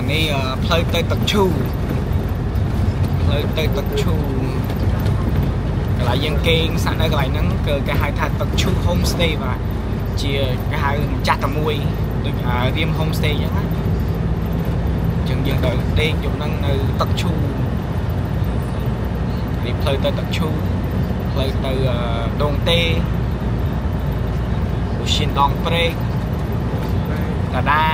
នេះផ្លូវទៅទឹកឈូផ្លូវទៅទឹកឈូកន្លែងយើងគេងសាក់នៅកន្លែងហ្នឹងគឺគេហៅថាទឹកឈូ homestay បាទជាគេហៅម្ចាស់តែមួយដូចរៀម homestay អញ្ចឹងណាចឹងយើងទៅដេកយប់ហ្នឹងនៅទឹកឈូនេះផ្លូវទៅទឹកឈូផ្លូវទៅដងទេឧឈានដងព្រែកតាដា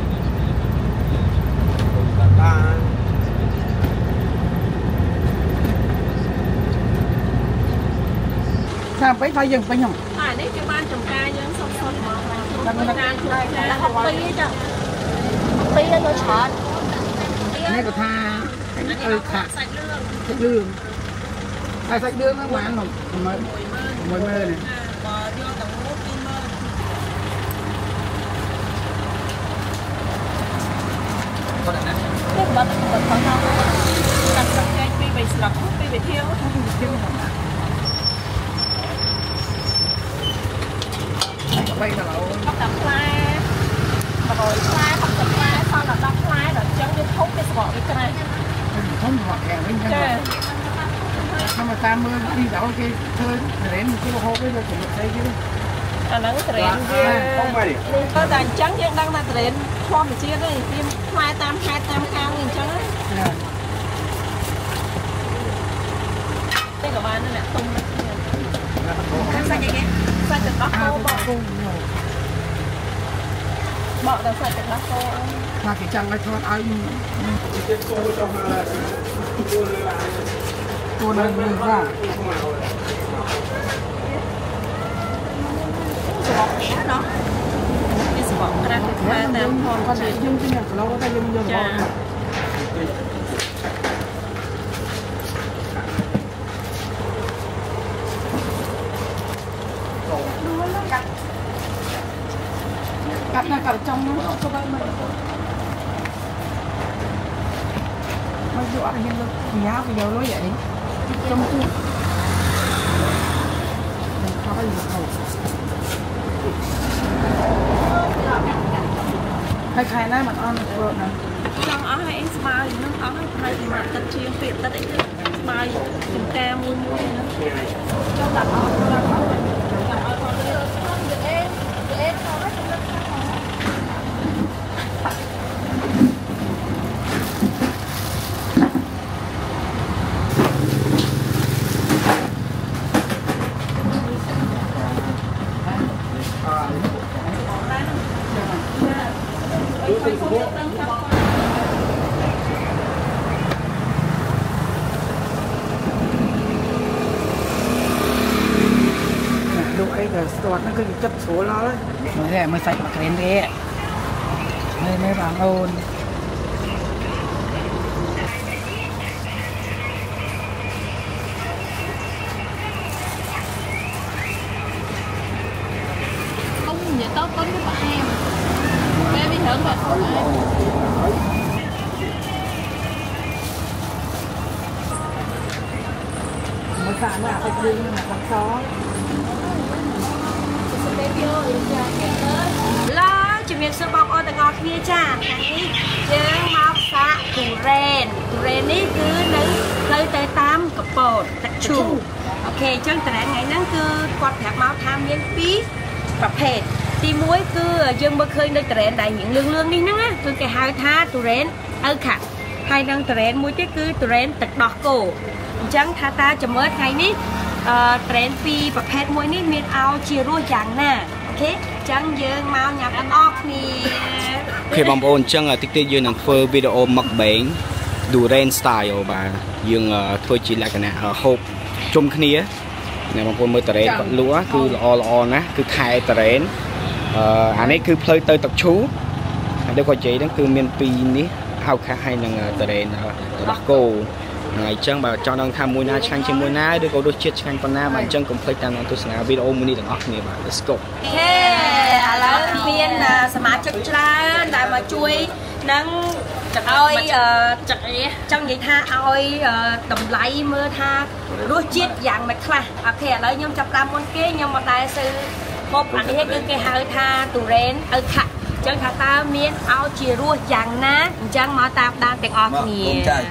តាមពេកថាយើងពេញហ្នឹងនេះគេបានចំការយើងសុំៗមកតាមការជួយដល់2ចឹង2ទៅច្រើននេះក៏ថាខាក់សាច់លឿងហើយសាច់លឿងហ្នឹងបាន10000នេះបើយកទៅមួយ20000 គាត់ណានេះបើទៅផងទៅកាត់ស្លឹកចេញពី3ស្លឹកពីវិធាវ 3គីឡូ 10ផ្លែ100ផ្លែ60ផ្លែសល់ដល់10ផ្លែដល់ចឹងវាធំវាស្រកវាក្រាស់ធំហត់យ៉ាងវិញចឹងតាមតាមមើលពីដល់គេធ្វើត្រេនគេហូបទៅចំណុចស្អីគេអាហ្នឹងត្រេនវាទៅតែអញ្ចឹងយើងដឹងថាត្រេនធម្មជាតិទេវាផ្លែតាមខេត្តតាមខាងអញ្ចឹងណាតែក៏បានអ្នកទុំសាច់អីគេសាច់ទឹកដោះគោបកដល់សាច់ទឹកដោះគោថាគេចង់ឲ្យធ្វើឲ្យទៀតគោចង់គោលើនេះបាទស្បកនេះเนาะវាស្បកក្រាស់ទៅតាមធម្មជាតិយើងជិះគីឡូតែយើងយកមកកាត់នៅកាត់ចំនោះទៅបានមកយកអត់ហ៊ានលើញ៉ាំវាយកលុយអីចំទូខោឲ្យហូបហើយខែណាមិនអន់ព្រោះណាចង់អស់ឲ្យអីស្មើនឹងអស់ឲ្យផ្នែកមួយទឹកជាងពាក្យទឹកអីទៅស្មើចំការមួយហ្នឹងចង់ដាក់អស់ដាក់អស់ស្ទាត់ហ្នឹងគឺចិត្តស្រួលហើយមើលសាច់មកក្រែនទេមើលបងអូន không nhớ tao con của em bé bị hưởng rồi mới xả nó phải đưa nó bằng xó loជំរាបសួរបងប្អូនទាំងអស់គ្នាចាថ្ងៃនេះយើងមកសាកទុរេននេះគឺនៅផ្លូវទៅតាមកពតទឹកឈូអូខេអញ្ចឹងតារាថ្ងៃហ្នឹងគឺគាត់ប្រាប់មកថាមាន2ប្រភេទទី1គឺយើងមើលឃើញនៅតារ៉េនដែលរៀងលឿងនេះហ្នឹងណាគឺគេហៅថាទុរេនឪខាត់ហើយនឹងតារ៉េនមួយទៀតគឺទុរេនទឹកដោះគោអញ្ចឹងថាតាចាំមើលថ្ងៃនេះតារ៉េន2ប្រភេទមួយនេះមានឲ្យជារសយ៉ាងណាអូខេអញ្ចឹងយើងមកញ៉ាំទាំងអស់គ្នាអូខេបងប្អូនអញ្ចឹងតិចទៀតយើងនឹងធ្វើវីដេអូ mukbang Duren style បាទយើងធ្វើជាលក្ខណៈហូបជុំគ្នាអ្នកបងប្អូនមើលតារ៉េនគាត់លក់គឺល្អណាស់គឺខែតារ៉េនអានេះគឺផ្លូវទៅទឹកឈូហើយដូចគាត់និយាយហ្នឹងគឺមាន2នេះហៅខាស់ហើយនឹងតារ៉េនទឹកដោះគោហើយអញ្ចឹងបើចង់ដឹងថាមួយណាឆ្ងាញ់ជាមួយណាឬក៏រសជាតិឆ្ងាញ់ប៉ុណ្ណាបាទអញ្ចឹងកុំភ្លេចតាមទស្សនាវីដេអូមួយនេះទាំងអស់គ្នាបាទ let's go អូខេឥឡូវមានសមាជិកច្រើនដែលមកជួយនឹងឲ្យចង់និយាយថាឲ្យតម្លៃមើលថារសជាតិយ៉ាងម៉េចខ្លះអូខេឥឡូវខ្ញុំចាប់តាមមុនគេខ្ញុំមកដែរស៊ឺបបអានេះគឺគេហៅថាទុរេនឪខាក់ចឹងថាតើមានឲ្យជារសយ៉ាងណាអញ្ចឹងមកតាមដានទាំងអស់គ្នា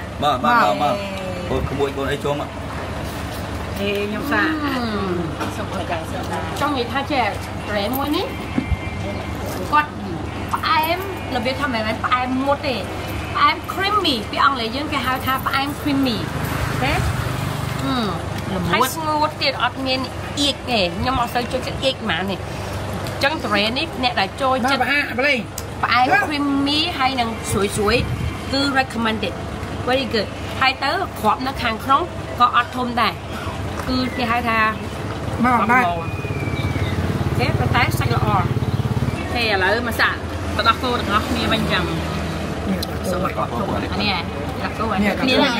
មកក្មួយកូនអីជុំហេខ្ញុំសាសុំឲ្យចង់និយាយថាចេះប្រែមួយនេះគាត់ផ្អែមរបៀបថាមិនមែនផ្អែមមុតទេផ្អែម creamy ពីអង់គ្លេសយើងគេហៅថាផ្អែម creamy ណាល្មុតស្ងួតទៀតអត់មានអៀកទេខ្ញុំអត់សូវចូលចិត្តអៀកហ្មងនេះអញ្ចឹងត្រេននេះអ្នកដែលចូលចិត្តផ្អែម creamy ហើយនឹងស្រួយគឺ recommended very good ហើយទៅគ្រាប់នៅខាងក្នុងក៏អត់ធំដែរគឺគេហៅថាមកដែរគេប៉ុន្តែសាច់ល្អទេឥឡូវមកសាក់បដោះគោទាំងអស់គ្នាវិញចឹងសម្រាប់គាត់អានេះដាក់គោអានេះ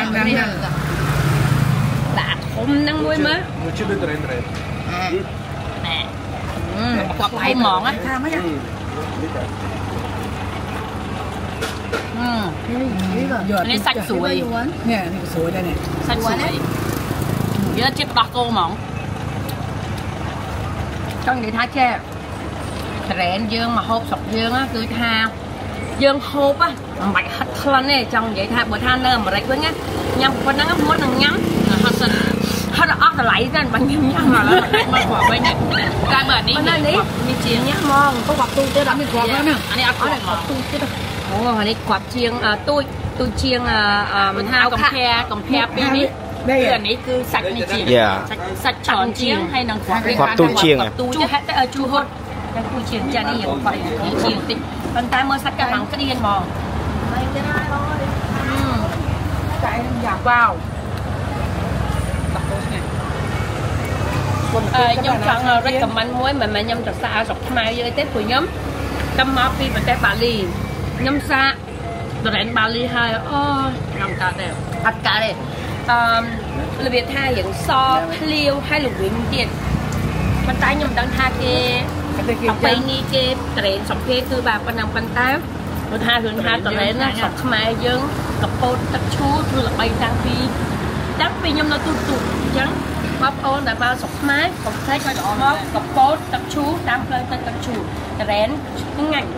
ដាក់ធំហ្នឹងមួយមើលមួយជិះដូចត្រេនណែគាត់ផ្អែមហ្មងថាម៉េចនេះសាច់ស្រួយនេះស្រួយដែរនេះសាច់ស្រួយយកជិះបដោះគោហ្មងចង់និយាយថាចេះត្រេនយើងមកហូបស្រុកយើងគឺថាយើងហូបមិនបាច់ហិតក្លិនទេចង់និយាយថាបើថានៅអាមេរិកវិញញ៉ាំប៉ុណ្ណឹងមុននឹងញ៉ាំហត់សិនហត់អស់តម្លៃទៅបាញ់ញ៉ាំឥឡូវមកគ្រាប់វិញតែបើនេះមានជាងញ៉ាំហ្មងក៏គ្រាប់ទូទៀតអត់មានគ្រាប់ហ្នឹងអានេះអត់គ្រាប់ទូទៀតអូអានេះគ្រាប់ជាងទូជាងមិនថាកំភែពីរនេះគឺអានេះគឺសាច់នេះជាងសាច់ច្រើនជាងហើយនឹងគ្រាប់ទូជាងទូហេតុតែជូហត់តែគូជាងចានេះយើងគាត់ជាងតិចប៉ុន្តែមើលសាច់កាំងក្តៀនហ្មងហើយទៅហើយបងអើយតែយ៉ាងវ៉ាវខ្ញុំចង់ recommend មួយមិនមែនខ្ញុំទៅសាស្រុកខ្មែរយើងទេព្រោះខ្ញុំតាមមកពីប្រទេសបាលីខ្ញុំសាកត្រេនបាលីហើយអូខ្ញុំកើតទេអត់កើតទេរបៀបថារៀងសភ្លាវហើយល្វីងទៀតប៉ុន្តែខ្ញុំមិនដឹងថាគេអបិយនេះគេត្រេនសំភារគឺបាទប៉ុណ្ណឹងប៉ុន្តែគាត់ថារឿងថាត្រេនណាស្រុកខ្មែរយើងកពោតទឹកឈូគឺល្បីតាំងពីខ្ញុំនៅទូអញ្ចឹងបងប្អូនដែលមកស្រុកខ្មែរកុំភ្លេចឲ្យល្អមកកពោតទឹកឈូតាមផ្លូវទឹកឈូត្រេនឆ្ងាញ់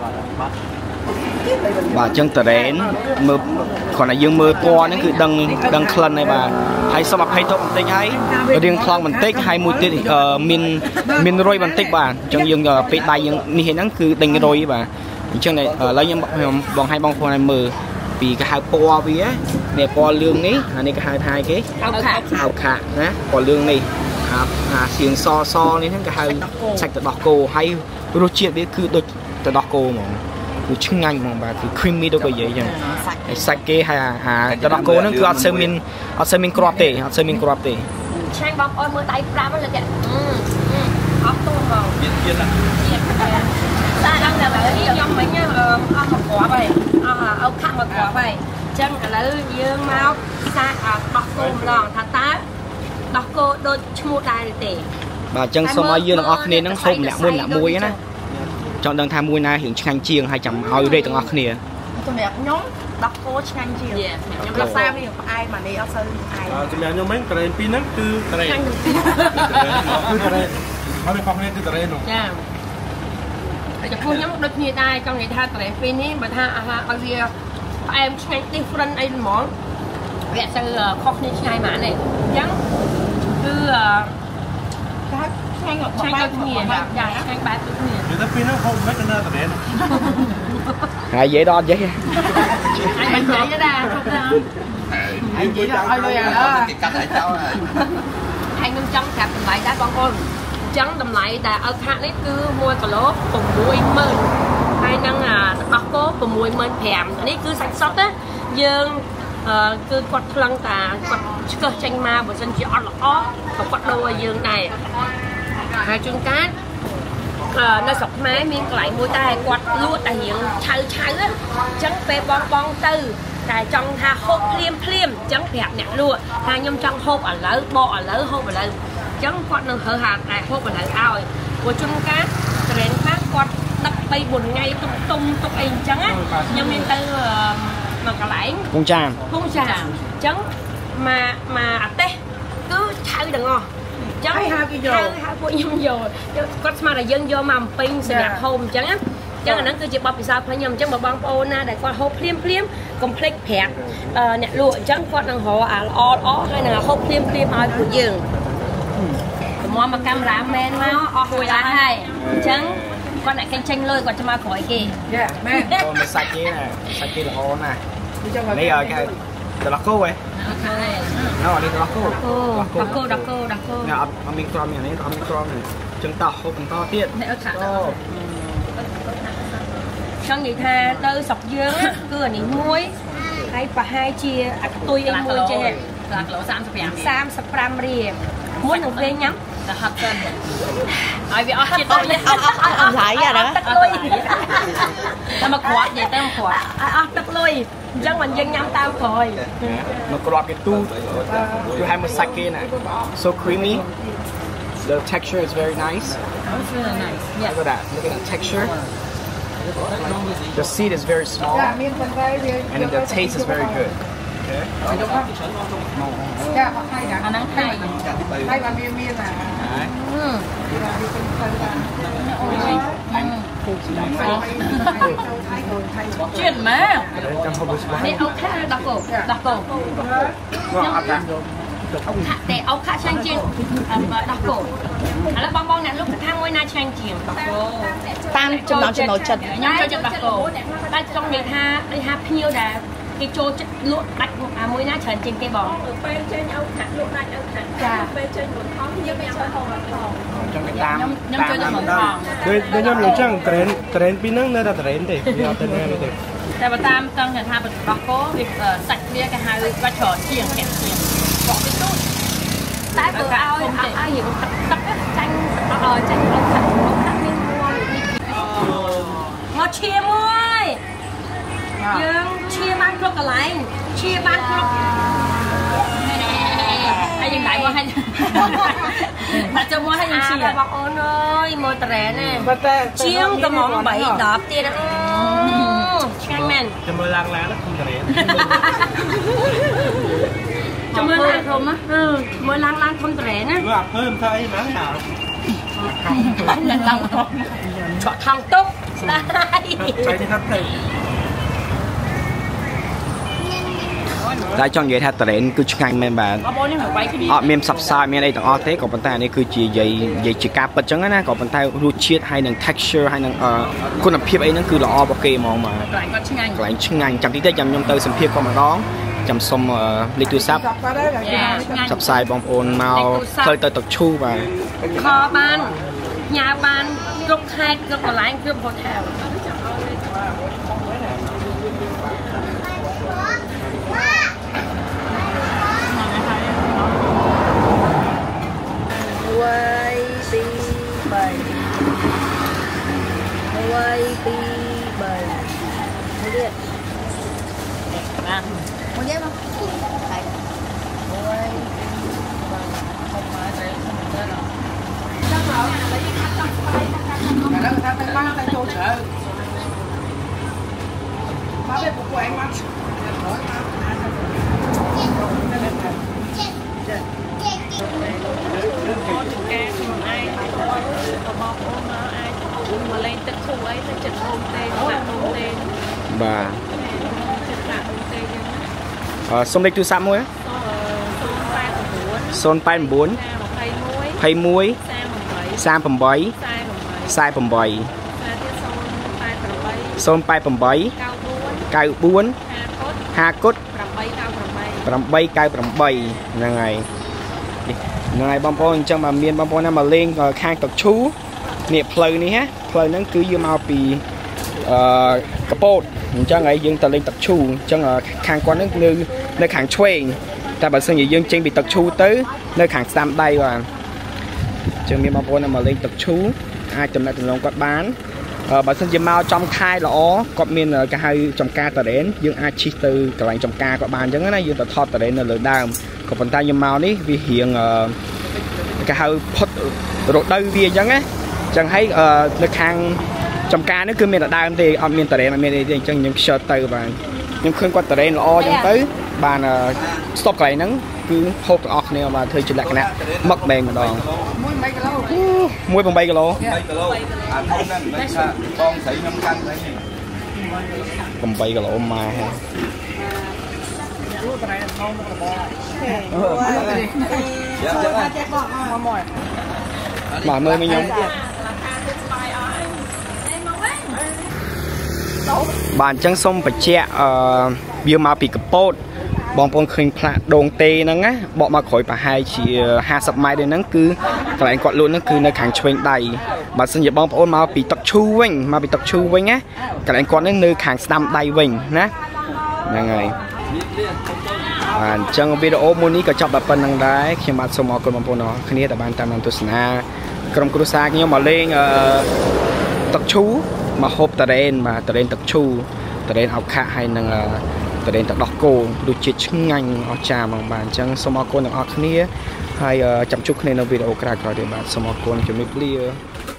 បាទអញ្ចឹងត្រេនមើលគ្រាន់តែយើងមើលពណ៌ហ្នឹងគឺដឹងក្លិនហើយបាទហើយសូមអភ័យទោសបន្តិចហើយរៀងថ្លង់បន្តិចហើយមួយទៀតមានរុយបន្តិចបាទអញ្ចឹងយើងពេលដៃយើងនេះហ្នឹងគឺដេញរុយបាទអញ្ចឹងឥឡូវខ្ញុំបងឲ្យបងប្អូនឲ្យមើលពីគេហៅពណ៌វានេះពណ៌លឿងនេះអានេះគេហៅថាគេអោខាណាពណ៌លឿងនេះអាសៀងសនេះហ្នឹងគេហៅសាច់ទឹកដោះគោហើយរសជាតិវាគឺដូចទឹកដោះគោហ្មងគឺឆ្ងាញ់ហ្មងបាទគឺ creamy ដូចគេនិយាយចឹងហើយសាច់គេហើយអាទឹកដោះគោហ្នឹងគឺអត់សូវមានគ្រាប់ទេឆ្ងាញ់បងប្អូនមើលដៃ5លើគេអត់ទូហ្មងទៀតតែដល់តែខ្ញុំមិញអស់មកគ្រាប់ហើយអោខាក់មកគ្រាប់ហើយអញ្ចឹងឥឡូវយើងមកសាកដោះគោម្ដងថាតើដោះគោដូចឈ្មោះដែរទេបាទអញ្ចឹងសូមឲ្យយើងទាំងអស់គ្នាហ្នឹងហូបម្នាក់មួយណាចង់ដឹងថាមួយណារៀងឆ្ងាញ់ជាងហើយចាំឲ្យរេទាំងអស់គ្នាសម្រាប់ខ្ញុំដោះគោឆ្ងាញ់ជាងខ្ញុំរសាវាផ្អែមអានេះអត់សូវផ្អែមសម្រាប់ខ្ញុំវិញត្រេនពីរហ្នឹងគឺត្រេនគឺត្រេនហើយខុសគ្នាគឺត្រេនហ្នឹងចាចំពោះខ្ញុំដូចគ្នាដែរចង់និយាយថាត្រេនពីរនេះបើថាអាហារឲ្យវាផ្អែមឆ្ងាញ់ different អីហ្មងវាអត់សូវខុសគ្នាឆ្ងាយហ្មងទេអញ្ចឹងគឺឆ្ងាញ់ដូចគ្នាចាឆ្ងាញ់បែបដូចគ្នានិយាយទៅពីហ្នឹងហូបមិនទៅត្រេនហើយនិយាយដល់អត់និយាយអញមិននិយាយដែរហូបដល់អញនិយាយដល់ឲ្យលុយឥឡូវគេកាត់ឲ្យចោលហើយអញនឹងចង់ប្រាប់តម្លៃដែរបងប្អូនអញ្ចឹងតម្លៃដែលឲ្យខាក់នេះគឺ1គីឡូ60000ហើយនឹងដោះគោ65000នេះគឺសាច់សុទ្ធណាយើងគឺគាត់ថ្លឹងតាគាត់ឆ្កឹះចេញមកបើមិនជាអត់ល្អក៏គាត់ដូរឲ្យយើងដែរហើយជួនកាលនៅស្រុកខ្មែរមានកន្លែងមួយដែរគាត់លក់តែរៀងឆៅអញ្ចឹងពេលបងទៅតែចង់ថាហូបភ្លាមអញ្ចឹងប្រាប់អ្នកលក់ថាខ្ញុំចង់ហូបឥឡូវបកឥឡូវហូបឥឡូវអញ្ចឹងគាត់នឹងហៅហាតែហូបឥឡូវឲ្យព្រោះជួនកាលត្រេនខ្លះគាត់ដឹក3 4ថ្ងៃទុំអីអញ្ចឹងខ្ញុំមានទៅមកកន្លែងពងចាមអញ្ចឹងមកអាទេសគឺឆៅទាំងអស់អញ្ចឹងហៅពួកខ្ញុំយកគាត់ស្មានតែយើងយកមកអំពេញសម្រាប់ហូបអញ្ចឹងចឹងអាហ្នឹងគឺជាបទពិសោធន៍របស់ខ្ញុំអញ្ចឹងបើបងប្អូនណាដែលគាត់ហូបភ្លាមកុំភ្លេចប្រាប់អ្នកលក់អញ្ចឹងគាត់នឹងរកអាល្អហើយនឹងហូបភ្លាមឲ្យពួកយើងមកកាមេរ៉ាមែនមកអស់មួយដែរហើយអញ្ចឹងគាត់អ្នកចេញលុយគាត់ទៅមកក្រោយគេយ៉ាមែនអូមិនសាច់គេណាសាច់គេល្អណាស់នេះគេដលកូហ៎អូនេះដលកូដកូណាអត់មានក្រមយ៉ាងនេះអត់មានក្រមអញ្ចឹងតោះហូបបន្តទៀតចង់និយាយថាទៅស្រុកយើងគឺអានេះមួយហើយប្រហែលជាអត់ទុយអីមួយចេះគីឡូ 35រៀលមួយនឹងវិញញ៉ាំទៅហត់សិនឲ្យវាអស់ជាតិអស់ឡាយអាហ្នឹងទឹកលុយតែមកគ្រាប់និយាយទៅមកគ្រាប់អស់ទឹកលុយអញ្ចឹងមិនយើងញ៉ាំតាមក្រោយមកគ្រាប់គេទូគឺឲ្យមកសាច់គេណា so creamy the texture is very nice it's really nice yeah look at that texture the seed is very small and the taste is very good okay ចាអត់ហើយណាអាហ្នឹងហើយបាទមានណាជាតិម៉ែនេះអូខេដល់កូតែអូខេឆ្ងាញ់ជាងដល់កូឥឡូវបងអ្នកលក់ខាងមួយណាឆ្ងាញ់ជាងតាមចំណង់ចំណូលចិត្តខ្ញុំចូលចិត្តដល់កូតែចង់និយាយថាភ្ញៀវដែលគេចូលចិត្តលក់ដាច់មួយណាច្រើនជាងគេបងពេលចេញអូខាក់លក់ដាច់អូខាក់ចាពេលចេញមុនថងយើងមានចូលហងរត់ថងចង់តាមខ្ញុំចូលចិត្តមុនថងដូចខ្ញុំនិយាយចឹងត្រេនពីហ្នឹងនៅតែត្រេនទេវាអត់ទៅណាទេតែបើតាមតឹងថារបស់គោវាសាច់វាគេហៅបាច់ច្រើនជាងកាក់ជាងបកទៅទូតែបើឲ្យយើងទឹកចាញ់អូខាក់មានមកឈាមមួយយើងឈាបានគ្រប់កន្លែងឈាបានគ្រប់ហើយយើងដៃមកឲ្យតែចូលមកឲ្យយើងឈាបងអូនអើយមកត្រែនណាជាងកំង3 10ទៀតឆ្ងាញ់មែនចាំមើលឡើងណាខ្ញុំត្រែនចាំមើលឡើងធំណាមើលឡើងធំត្រែនណាវាអត់ធ្វើមិនធ្វើអីហ្នឹងណាឡើងឆក់ថងទុកស្ដាយចៃនេះហាត់ទៅតែចង់និយាយថាត្រេនគឺឆ្ងាញ់មែនបាទអត់មានផ្សព្វផ្សាយមានអីទាំងអស់ទេក៏ប៉ុន្តែនេះគឺជានិយាយជាការពិតចឹងណាក៏ប៉ុន្តែរសជាតិហើយនឹង texture ហើយនឹងគុណភាពអីហ្នឹងគឺល្អរបស់គេហ្មងបាទកន្លែងគាត់ឆ្ងាញ់កន្លែងឆ្ងាញ់ចាំតិចទៀតខ្ញុំទៅសម្ភាសគាត់ម្ដងចាំសុំលេខទូរស័ព្ទផ្សព្វផ្សាយបងប្អូនមកផ្លូវទៅទឹកឈូបាទខបានញ៉ាបានគ្រប់ខេត្តគ្រប់កន្លែងគ្រប់ហូថែលមួយទៀត Đó là tay ba tay trâu sợ ba biết của anh mà bà sông lịch tu sắm muối sông bay 9 21 38 48 088 94 50 898ហ្នឹងហើយបងប្អូនអញ្ចឹងមកមានបងប្អូនណាមកលេងខាងទឹកឈូនេះផ្លូវនេះផ្លូវហ្នឹងគឺយើងមកពីកពតអញ្ចឹងហើយយើងទៅលេងទឹកឈូអញ្ចឹងខាងគាត់ហ្នឹងនៅខាងឆ្វេងតែបើសិនជាយើងចេញពីទឹកឈូទៅនៅខាងស្ដាំដៃបាទអញ្ចឹងមានបងប្អូនណាមកលេងទឹកឈូអាចចំណេះចំណងគាត់បានបើសិនជាមកចំខែល្អគាត់មានគេហៅចំការតរ៉េនយើងអាចជិះទៅកន្លែងចំការគាត់បានអញ្ចឹងណាយើងទៅថតតរ៉េននៅលើដើមក៏ប៉ុន្តែយើងមកនេះវារៀងគេហៅផុតរដូវវាអញ្ចឹងណាអញ្ចឹងហើយនៅខាងចំការនេះគឺមានតែដើមទេអត់មានតរ៉េនអត់មានអីទេអញ្ចឹងខ្ញុំខ្ជិលទៅបាទខ្ញុំឃើញគាត់តរ៉េនល្អអញ្ចឹងទៅបានស្តុបកន្លែងហ្នឹង cứ hộp từng óc này mà thuê chỉ là cái này mắc bèn một đòn muối bằng 7 kg cầm 7 kg mà mà mời mấy nhóm bạn chẳng xong phải che bia mà bị cặp bột bong bong khinh phạ đồn tê nắng á bọn mà khỏi phải hai chỉ 50 mai đến nắng cứ lại quạt luôn nó cứ nơi hàng chuyên đầy mà sinh nhật bong bong mà bị tập chu vinh mà bị tập chu vinh á cái lại quạt nơi hàng stam đầy vinh nè là ngày chẳng video mô ní có chọc bà phân năng đáy khi mà xong mọi con bong bong nó khi nãy là bạn tam năm tu sna cầm cú sa nhưng mà lên tập chu mà hộp tờ đen mà tờ đen tập chu tờ đen học khá hay năng tờ đen tập đọc cô được chết ngành ở trà bằng bàn chẳng xong mọi con ở khá hay chăm chút nên video cả để bạn xong mọi con cho mình clear